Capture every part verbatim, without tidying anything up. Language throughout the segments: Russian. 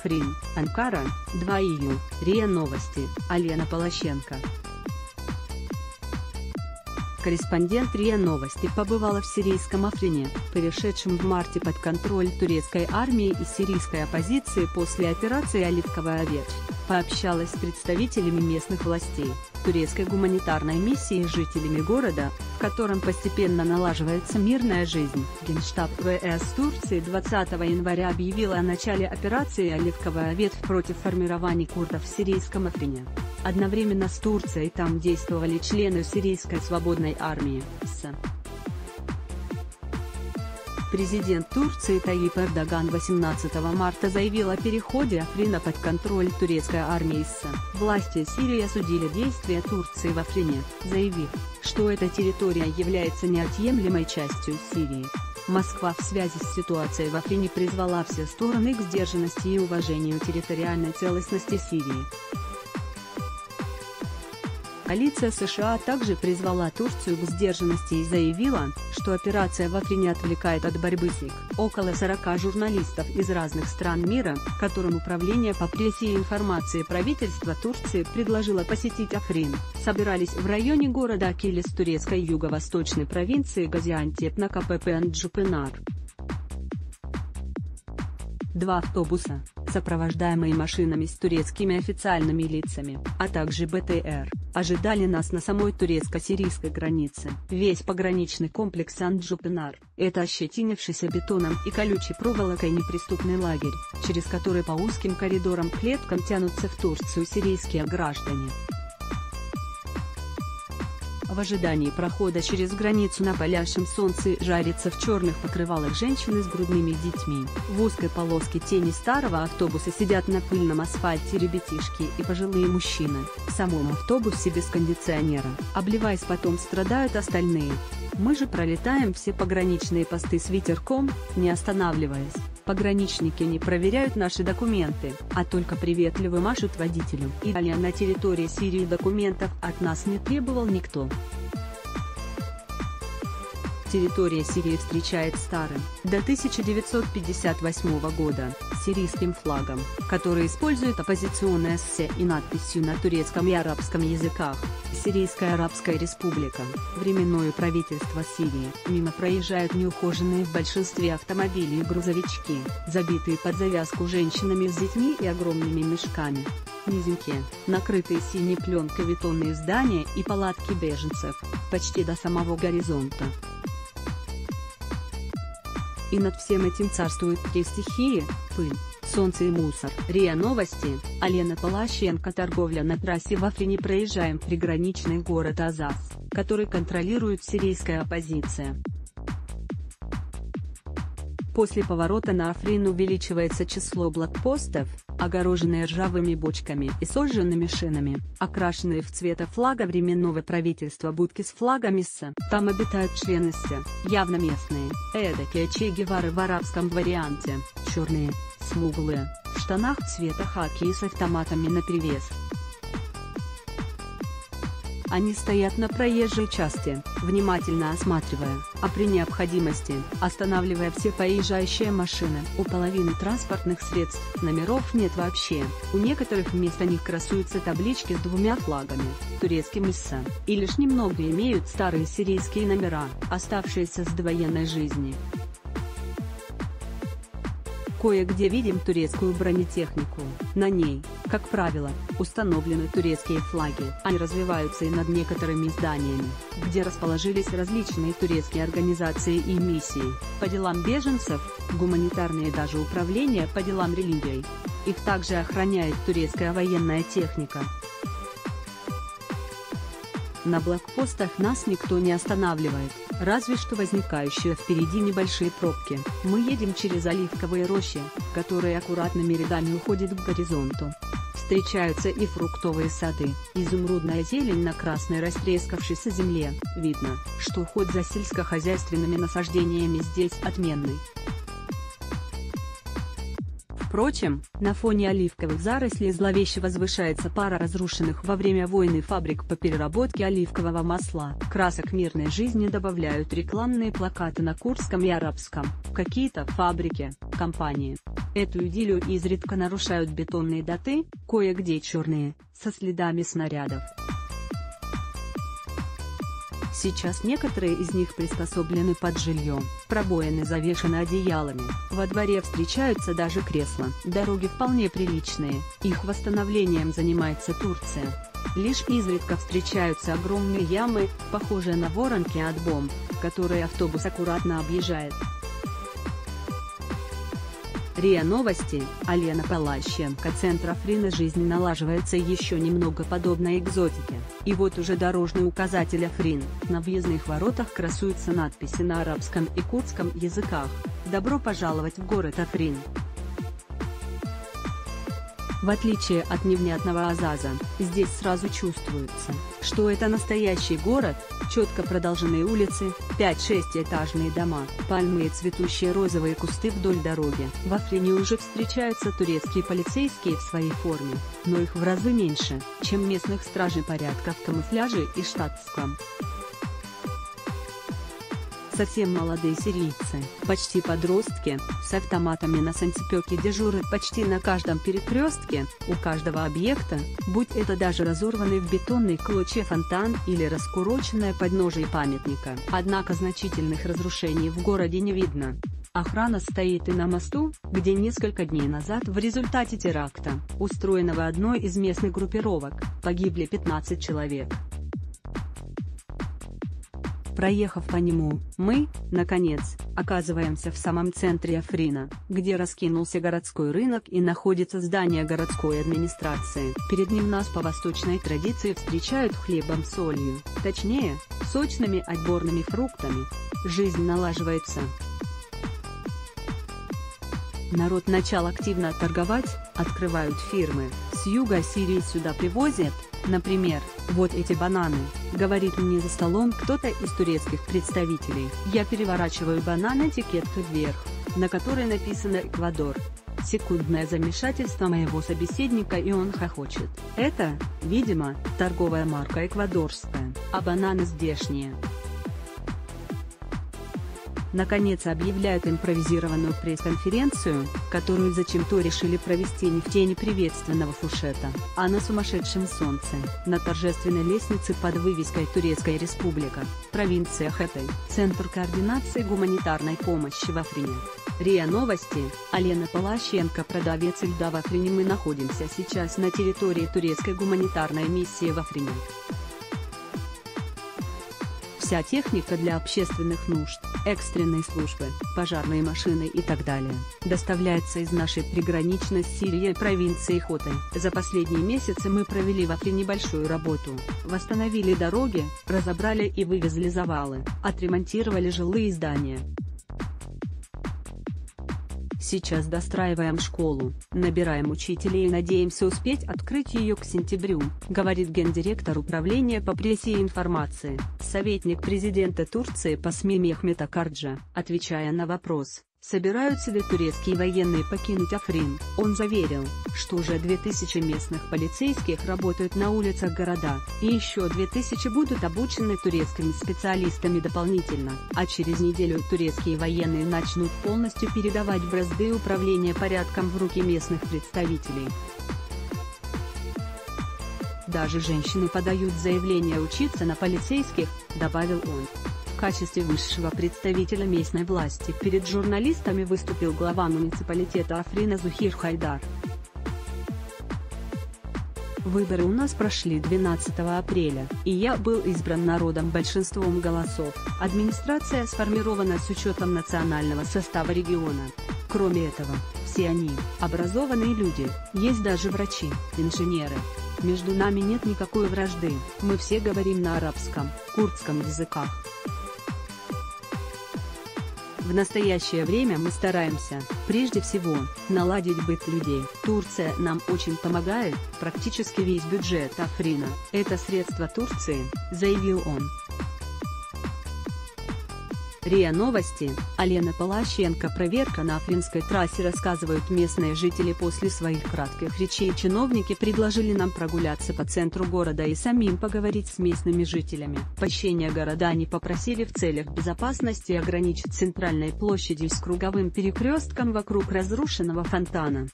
Африн, Анкара, два июля, РИА Новости, Алена Полощенко. Корреспондент РИА Новости побывала в сирийском Африне, перешедшем в марте под контроль турецкой армии и сирийской оппозиции после операции «Оливковая ветвь», пообщалась с представителями местных властей, турецкой гуманитарной миссии и жителями города, в котором постепенно налаживается мирная жизнь. Генштаб ВС Турции двадцатого января объявил о начале операции «Оливковая ветвь» против формирований курдов в сирийском Африне. Одновременно с Турцией там действовали члены сирийской свободной армии, СС. Президент Турции Таyyip Эрдоган восемнадцатого марта заявил о переходе Африна под контроль турецкой армии СС. Власти Сирии осудили действия Турции в Африне, заявив, что эта территория является неотъемлемой частью Сирии. Москва в связи с ситуацией в Африне призвала все стороны к сдержанности и уважению территориальной целостности Сирии. Коалиция США также призвала Турцию к сдержанности и заявила, что операция в Африне отвлекает от борьбы с ИГ. Около сорока журналистов из разных стран мира, которым Управление по прессе и информации правительства Турции предложило посетить Африн, собирались в районе города Акилес турецкой юго-восточной провинции Газиантеп на КПП Анджупенар. Два автобуса, сопровождаемые машинами с турецкими официальными лицами, а также БТР, ожидали нас на самой турецко-сирийской границе. Весь пограничный комплекс Анджупенар – это ощетинившийся бетоном и колючей проволокой неприступный лагерь, через который по узким коридорам-клеткам тянутся в Турцию сирийские граждане. В ожидании прохода через границу на палящем солнце жарятся в черных покрывалах женщины с грудными детьми. В узкой полоске тени старого автобуса сидят на пыльном асфальте ребятишки и пожилые мужчины. В самом автобусе без кондиционера, обливаясь потом, страдают остальные. Мы же пролетаем все пограничные посты с ветерком, не останавливаясь. Пограничники не проверяют наши документы, а только приветливо машут водителю. И далее на территории Сирии документов от нас не требовал никто. Территория Сирии встречает старым, до тысяча девятьсот пятьдесят восьмого года, сирийским флагом, который использует оппозиционное эссе и надписью на турецком и арабском языках «Сирийская Арабская Республика», временное правительство Сирии. Мимо проезжают неухоженные в большинстве автомобили и грузовички, забитые под завязку женщинами с детьми и огромными мешками. Низенькие, накрытые синей пленкой бетонные здания и палатки беженцев, почти до самого горизонта. И над всем этим царствуют три стихии – пыль, солнце и мусор. РИА Новости, Алена Полощенко. Торговля на трассе в Африне. Проезжаем приграничный город Азаз, который контролирует сирийская оппозиция. После поворота на Африн увеличивается число блокпостов, огороженные ржавыми бочками и сожженными шинами, окрашенные в цвета флага временного правительства будки с флагами СС. Там обитают члены СС, явно местные, эдакие Че Гевары в арабском варианте, черные, смуглые, в штанах цвета хаки и с автоматами наперевес. Они стоят на проезжей части, внимательно осматривая, а при необходимости, останавливая все проезжающие машины. У половины транспортных средств номеров нет вообще, у некоторых вместо них красуются таблички с двумя флагами, турецким и СС, и лишь немного имеют старые сирийские номера, оставшиеся с довоенной жизни. Кое-где видим турецкую бронетехнику, на ней, как правило, установлены турецкие флаги. Они развиваются и над некоторыми зданиями, где расположились различные турецкие организации и миссии, по делам беженцев, гуманитарные и даже управления по делам религий. Их также охраняет турецкая военная техника. На блокпостах нас никто не останавливает, разве что возникающие впереди небольшие пробки. Мы едем через оливковые рощи, которые аккуратными рядами уходят к горизонту. Встречаются и фруктовые сады, изумрудная зелень на красной растрескавшейся земле. Видно, что уход за сельскохозяйственными насаждениями здесь отменный. В Впрочем, на фоне оливковых зарослей зловеще возвышается пара разрушенных во время войны фабрик по переработке оливкового масла. Красок мирной жизни добавляют рекламные плакаты на курдском и арабском, какие-то фабрики, компании. Эту идиллию изредка нарушают бетонные доты, кое-где черные, со следами снарядов. Сейчас некоторые из них приспособлены под жилье, пробоины завешаны одеялами, во дворе встречаются даже кресла. Дороги вполне приличные, их восстановлением занимается Турция. Лишь изредка встречаются огромные ямы, похожие на воронки от бомб, которые автобус аккуратно объезжает. РИА Новости, Алена Полощенко. Центр Африна жизни налаживается еще немного подобно экзотике, и вот уже дорожный указатель Африн. На въездных воротах красуются надписи на арабском и курдском языках: «Добро пожаловать в город Африн». В отличие от невнятного Азаза, здесь сразу чувствуется, что это настоящий город: четко продолженные улицы, пять-шестиэтажные дома, пальмы и цветущие розовые кусты вдоль дороги. В Африне уже встречаются турецкие полицейские в своей форме, но их в разы меньше, чем местных стражей порядка в камуфляже и штатском. Совсем молодые сирийцы, почти подростки, с автоматами на санцепёке дежурят почти на каждом перекрестке, у каждого объекта, будь это даже разорванный в бетонные клочья фонтан или раскуроченное подножие памятника. Однако значительных разрушений в городе не видно. Охрана стоит и на мосту, где несколько дней назад в результате теракта, устроенного одной из местных группировок, погибли пятнадцать человек. Проехав по нему, мы, наконец, оказываемся в самом центре Африна, где раскинулся городской рынок и находится здание городской администрации. Перед ним нас по восточной традиции встречают хлебом-солью, точнее, сочными отборными фруктами. Жизнь налаживается. Народ начал активно торговать, открывают фирмы, с юга Сирии сюда привозят, например, вот эти бананы, говорит мне за столом кто-то из турецких представителей. Я переворачиваю банан этикеткой вверх, на которой написано «Эквадор». Секундное замешательство моего собеседника, и он хохочет. Это, видимо, торговая марка эквадорская, а бананы здешние. Наконец объявляют импровизированную пресс-конференцию, которую зачем-то решили провести не в тени приветственного фуршета, а на сумасшедшем солнце, на торжественной лестнице под вывеской «Турецкая республика, провинция Хэтэй, Центр координации гуманитарной помощи в Африне». РИА Новости, Алена Полощенко. Продавец льда в Африне. Мы находимся сейчас на территории турецкой гуманитарной миссии в Африне. Вся техника для общественных нужд, экстренной службы, пожарные машины и так далее, доставляется из нашей приграничной с Сирией провинции Хэтэй. За последние месяцы мы провели в Африне большую работу, восстановили дороги, разобрали и вывезли завалы, отремонтировали жилые здания. Сейчас достраиваем школу, набираем учителей и надеемся успеть открыть ее к сентябрю, говорит гендиректор управления по прессе и информации, советник президента Турции по СМИ Мехмет Акарджа. Отвечая на вопрос, собираются ли турецкие военные покинуть Африн, он заверил, что уже две тысячи местных полицейских работают на улицах города, и еще две тысячи будут обучены турецкими специалистами дополнительно, а через неделю турецкие военные начнут полностью передавать бразды управления порядком в руки местных представителей. Даже женщины подают заявление учиться на полицейских, добавил он. В качестве высшего представителя местной власти перед журналистами выступил глава муниципалитета Африна Зухир Хайдар. Выборы у нас прошли двенадцатого апреля, и я был избран народом большинством голосов. Администрация сформирована с учетом национального состава региона. Кроме этого, все они – образованные люди, есть даже врачи, инженеры. Между нами нет никакой вражды, мы все говорим на арабском, курдском языках. В настоящее время мы стараемся, прежде всего, наладить быт людей. Турция нам очень помогает, практически весь бюджет Африна – это средства Турции, заявил он. РИА Новости, Алена Полощенко. Проверка на Афринской трассе, рассказывают местные жители. После своих кратких речей чиновники предложили нам прогуляться по центру города и самим поговорить с местными жителями. Посещение города они попросили в целях безопасности ограничить центральной площадью с круговым перекрестком вокруг разрушенного фонтана.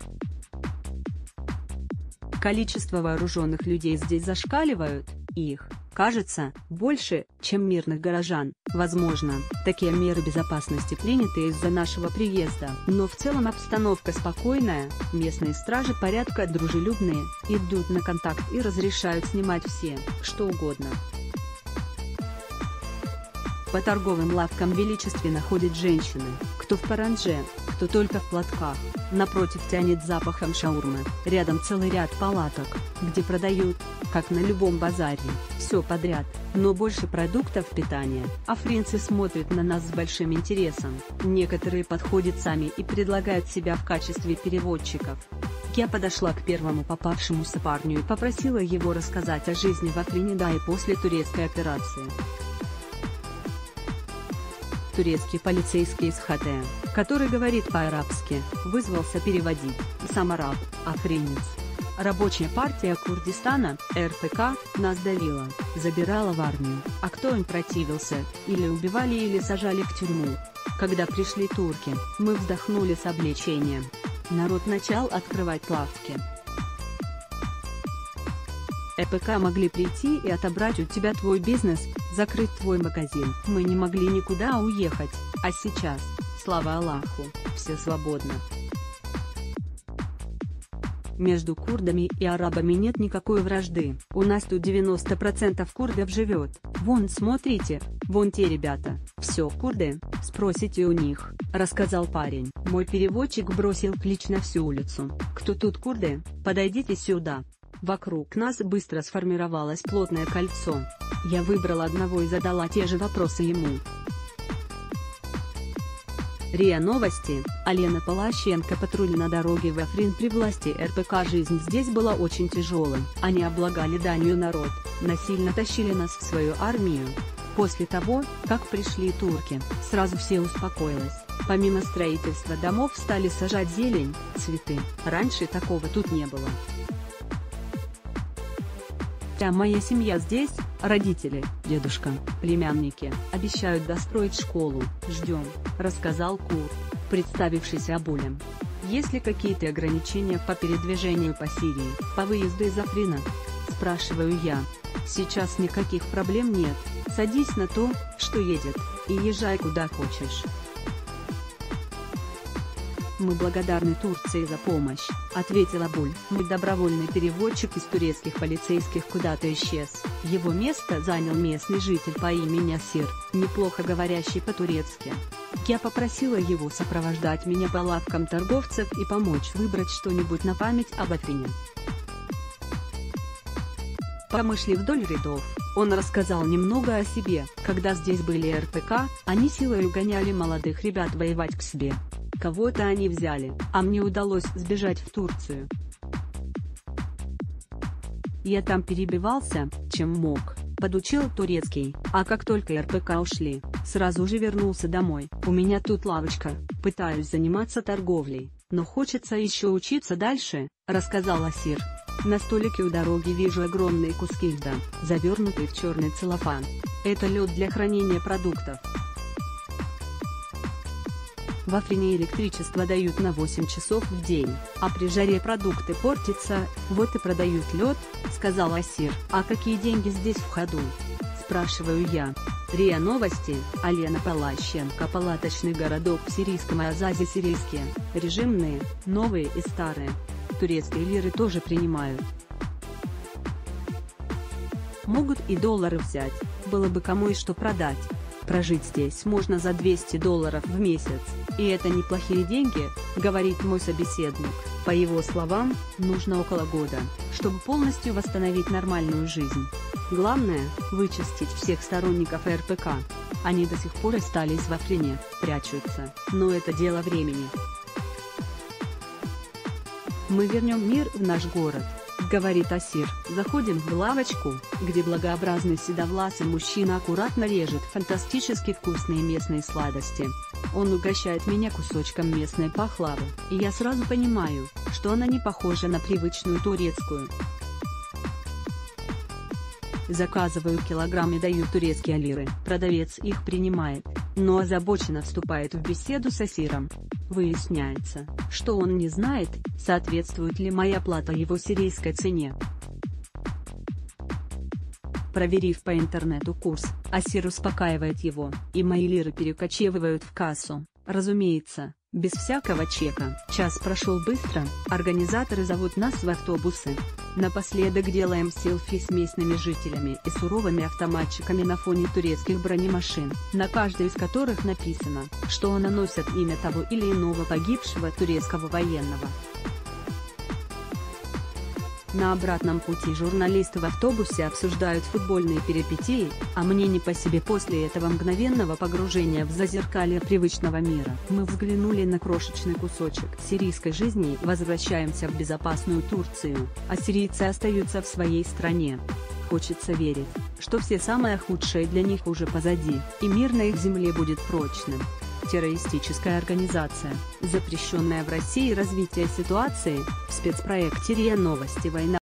Количество вооруженных людей здесь зашкаливают, их, кажется, больше, чем мирных горожан. Возможно, такие меры безопасности приняты из-за нашего приезда, но в целом обстановка спокойная, местные стражи порядка дружелюбные, идут на контакт и разрешают снимать все, что угодно. По торговым лавкам величественно ходят женщины, кто в паранже, кто только в платках. Напротив тянет запахом шаурмы. Рядом целый ряд палаток, где продают, как на любом базаре, все подряд, но больше продуктов питания. Афринцы смотрят на нас с большим интересом. Некоторые подходят сами и предлагают себя в качестве переводчиков. Я подошла к первому попавшемуся парню и попросила его рассказать о жизни в Африне до и после турецкой операции. Турецкий полицейский из Хатая, который говорит по-арабски, вызвался переводить, и сам араб, афринец. Рабочая партия Курдистана, эр пэ ка, нас давила, забирала в армию, а кто им противился, или убивали, или сажали в тюрьму. Когда пришли турки, мы вздохнули с облегчением. Народ начал открывать лавки. э пэ ка могли прийти и отобрать у тебя твой бизнес, закрыть твой магазин. Мы не могли никуда уехать, а сейчас, слава Аллаху, все свободно. Между курдами и арабами нет никакой вражды. У нас тут девяносто процентов курдов живет. Вон, смотрите, вон те ребята. Все курды, спросите у них, рассказал парень. Мой переводчик бросил клич на всю улицу. Кто тут курды? Подойдите сюда. Вокруг нас быстро сформировалось плотное кольцо. Я выбрала одного и задала те же вопросы ему. РИА Новости, Алена Полощенко. Патруль на дороге в Африн при власти эр пэ ка. Жизнь здесь была очень тяжелой. Они облагали данью народ, насильно тащили нас в свою армию. После того, как пришли турки, сразу все успокоилось. Помимо строительства домов стали сажать зелень, цветы. Раньше такого тут не было. Вся моя семья здесь, родители, дедушка, племянники, обещают достроить школу, ждем, рассказал Кур, представившись Абулем. Есть ли какие-то ограничения по передвижению по Сирии, по выезду из Африна? Спрашиваю я. Сейчас никаких проблем нет, садись на то, что едет, и езжай куда хочешь. Мы благодарны Турции за помощь, ответил Абуль. Мой добровольный переводчик из турецких полицейских куда-то исчез. Его место занял местный житель по имени Асир, неплохо говорящий по-турецки. Я попросила его сопровождать меня по лавкам торговцев и помочь выбрать что-нибудь на память об Африне. Мы шли вдоль рядов. Он рассказал немного о себе. Когда здесь были эр пэ ка, они силой угоняли молодых ребят воевать к себе. Кого-то они взяли, а мне удалось сбежать в Турцию. Я там перебивался, чем мог, подучил турецкий, а как только эр пэ ка ушли, сразу же вернулся домой. У меня тут лавочка, пытаюсь заниматься торговлей, но хочется еще учиться дальше, рассказал Асир. На столике у дороги вижу огромные куски льда, завернутые в черный целлофан. Это лед для хранения продуктов. В Африне электричество дают на восемь часов в день, а при жаре продукты портятся, вот и продают лед, сказал Асир. А какие деньги здесь в ходу? Спрашиваю я. РИА Новости, Алена Полощенко. Палаточный городок в сирийском Азазе. Сирийские, режимные, новые и старые. Турецкие лиры тоже принимают. Могут и доллары взять, было бы кому и что продать. Прожить здесь можно за двести долларов в месяц, и это неплохие деньги, говорит мой собеседник. По его словам, нужно около года, чтобы полностью восстановить нормальную жизнь. Главное – вычистить всех сторонников эр пэ ка. Они до сих пор остались в Африне, прячутся, но это дело времени. Мы вернем мир в наш город. говорит Асир. Заходим в лавочку, где благообразный седовласый мужчина аккуратно режет фантастически вкусные местные сладости. Он угощает меня кусочком местной пахлавы, и я сразу понимаю, что она не похожа на привычную турецкую. Заказываю килограмм и даю турецкие лиры. Продавец их принимает, но озабоченно вступает в беседу с Асиром. Выясняется, что он не знает, соответствует ли моя плата его сирийской цене. Проверив по интернету курс, Асир успокаивает его, и мои лиры перекочевывают в кассу, разумеется, без всякого чека. Час прошел быстро, организаторы зовут нас в автобусы. Напоследок делаем селфи с местными жителями и суровыми автоматчиками на фоне турецких бронемашин, на каждой из которых написано, что она носит имя того или иного погибшего турецкого военного. На обратном пути журналисты в автобусе обсуждают футбольные перипетии, а мне не по себе после этого мгновенного погружения в зазеркалье привычного мира. Мы взглянули на крошечный кусочек сирийской жизни и возвращаемся в безопасную Турцию, а сирийцы остаются в своей стране. Хочется верить, что все самое худшее для них уже позади, и мир на их земле будет прочным. Террористическая организация, запрещенная в России развитие ситуации, в спецпроекте РИА Новости «Война».